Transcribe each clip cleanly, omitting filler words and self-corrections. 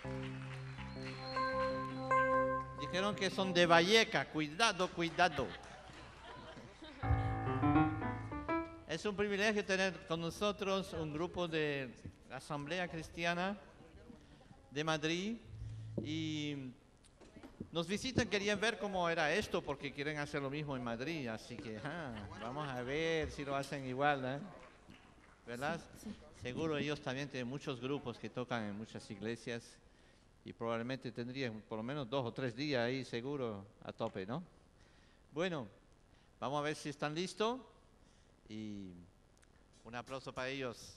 Dijeron que son de Valleca. Cuidado, cuidado. Es un privilegio tener con nosotros un grupo de Asamblea Cristiana de Madrid y nos visitan, querían ver cómo era esto porque quieren hacer lo mismo en Madrid, así que vamos a ver si lo hacen igual, ¿eh? ¿Verdad? Sí. Seguro ellos también tienen muchos grupos que tocan en muchas iglesias y probablemente tendrían por lo menos 2 o 3 días ahí seguro a tope, ¿no? Bueno, vamos a ver si están listos y un aplauso para ellos.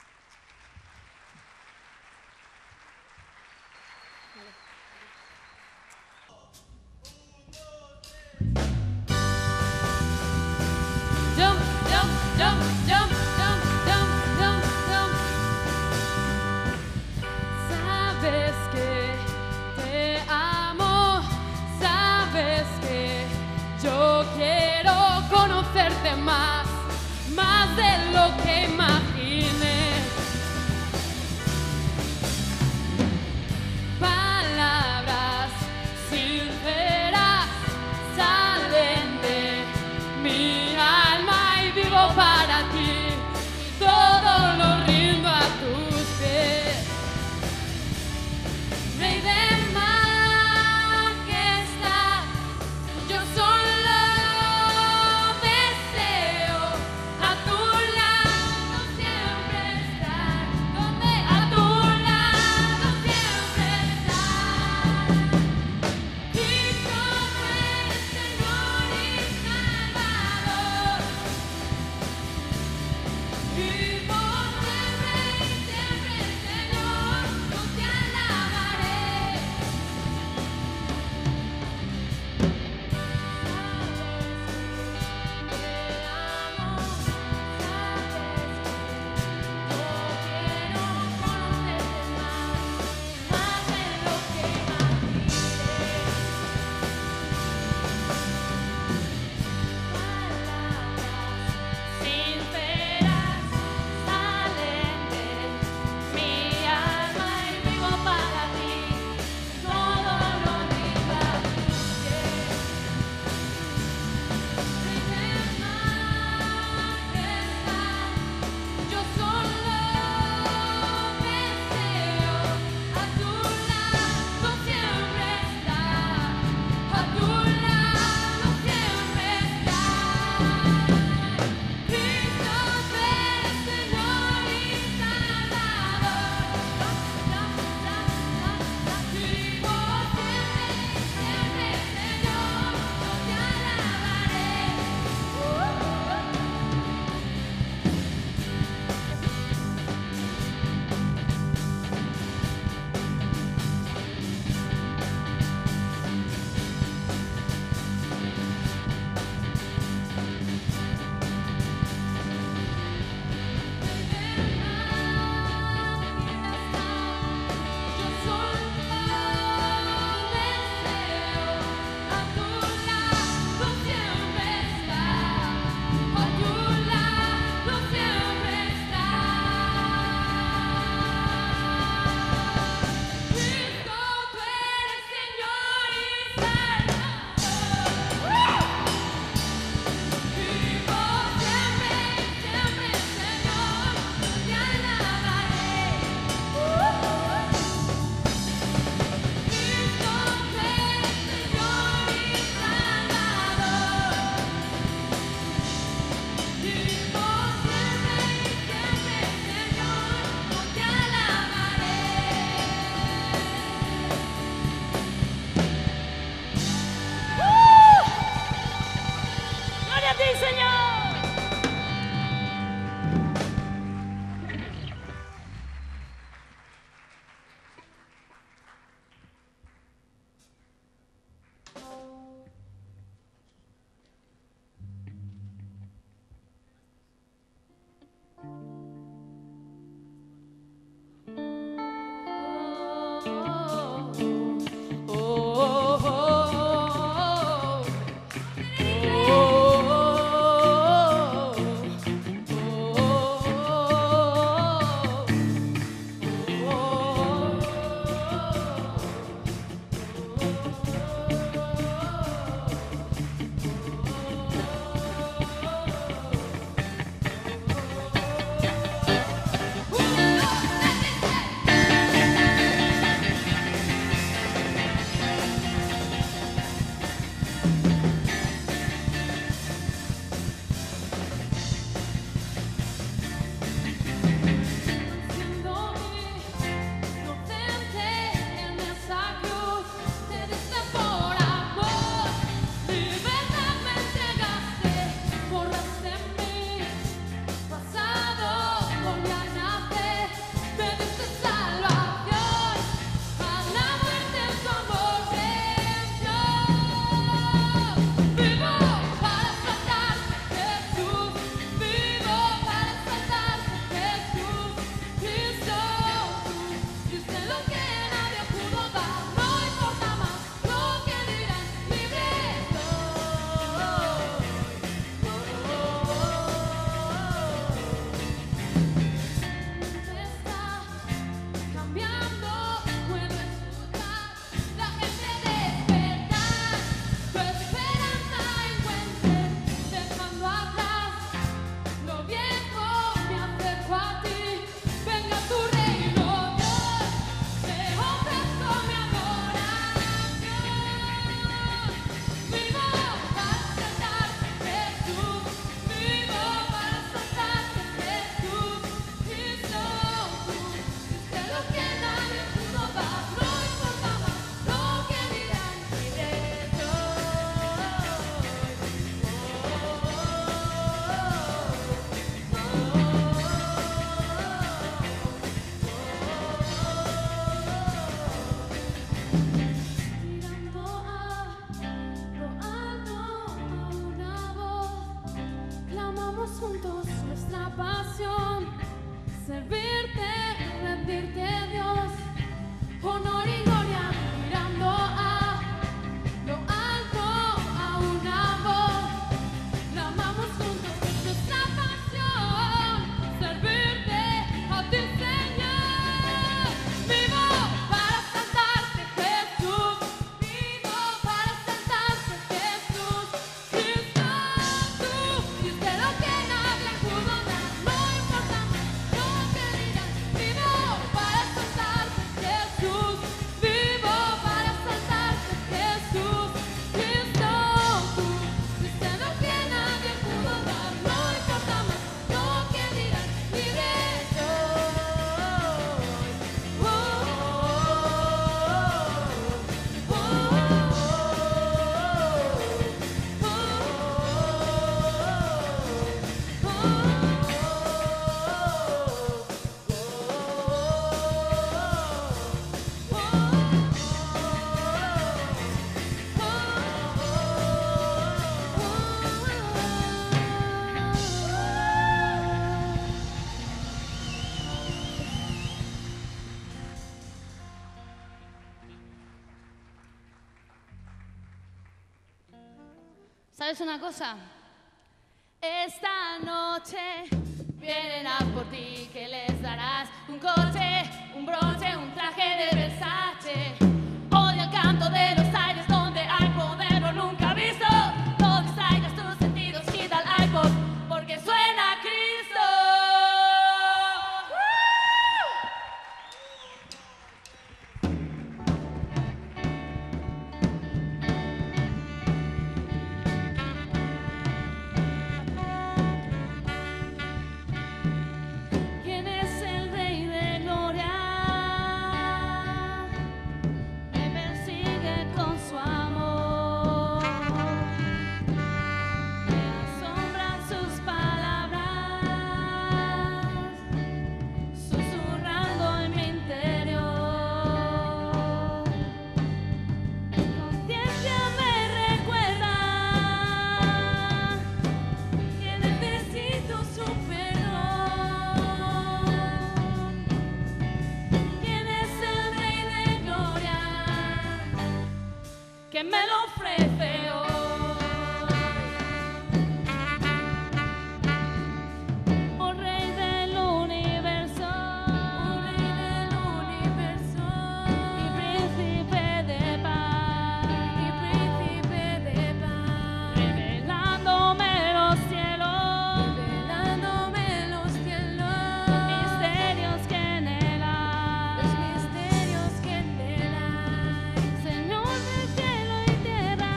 Jump, jump, jump, jump, jump, jump, jump, jump. Sabes que te amo, sabes que yo quiero conocerte más, más de lo que imaginé. Palabras sinceras salen de mi alma y vivo para ti, todo lo rindo a tus pies. Rey de majestad, yo solo deseo a tu lado ¿Sabes una cosa? Esta noche vienen a por ti, que les darás un coche, un bronce, un traje de Versace. Odio el canto de los aires donde hay poder lo nunca visto. No distraigas tus sentidos, quita el iPod, porque suena Cristo. ¿Quién es el Rey de Gloria? Me persigue con su amor. Me asombran sus palabras, susurrando en mi interior. Mi conciencia me recuerda que necesito su perdón. ¿Quién es el Rey de Gloria que me lo ofrece hoy? Oh Rey del universo, mi príncipe de paz, revelándome los cielos, misterios que anhelas, Señor de cielo y tierra,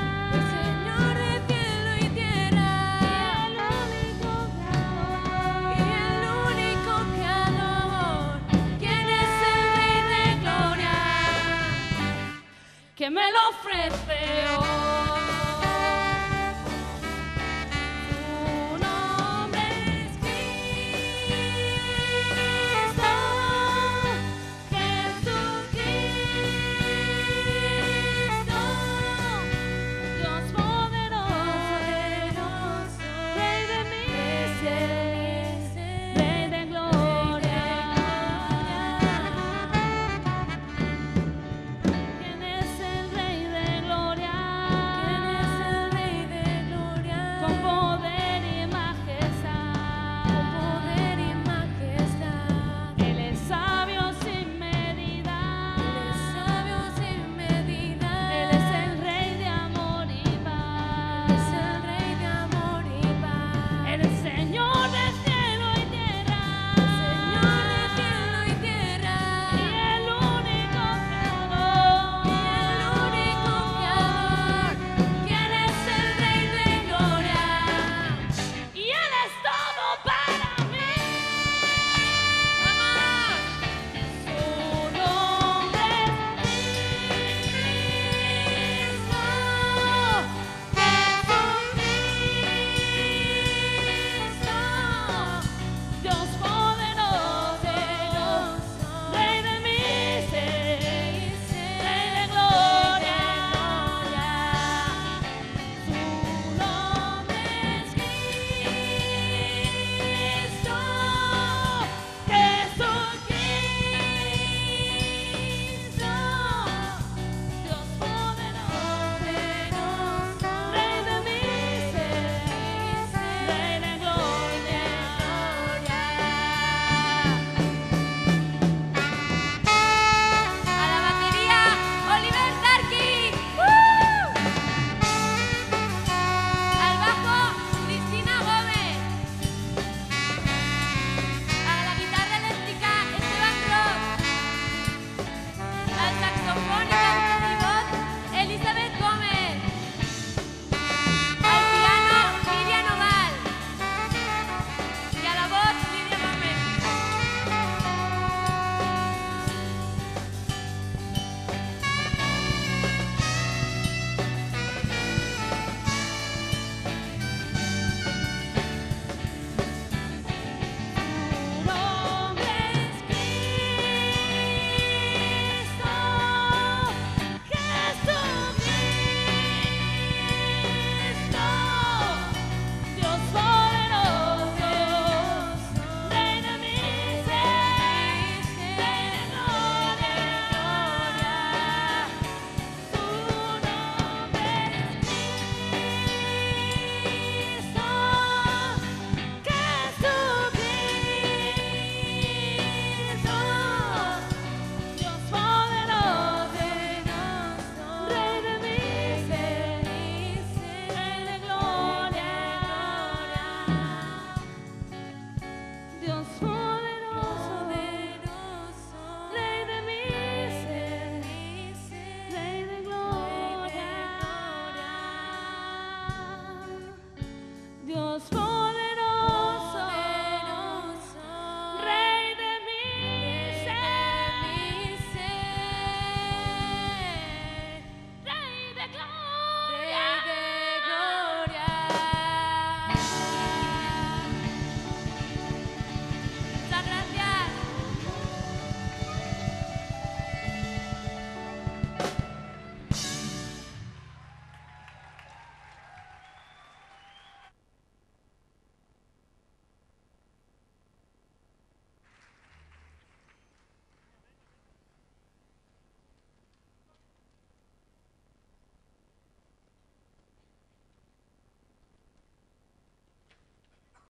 y el único creador. ¿Quién es el Rey de Gloria que me lo ofrece hoy?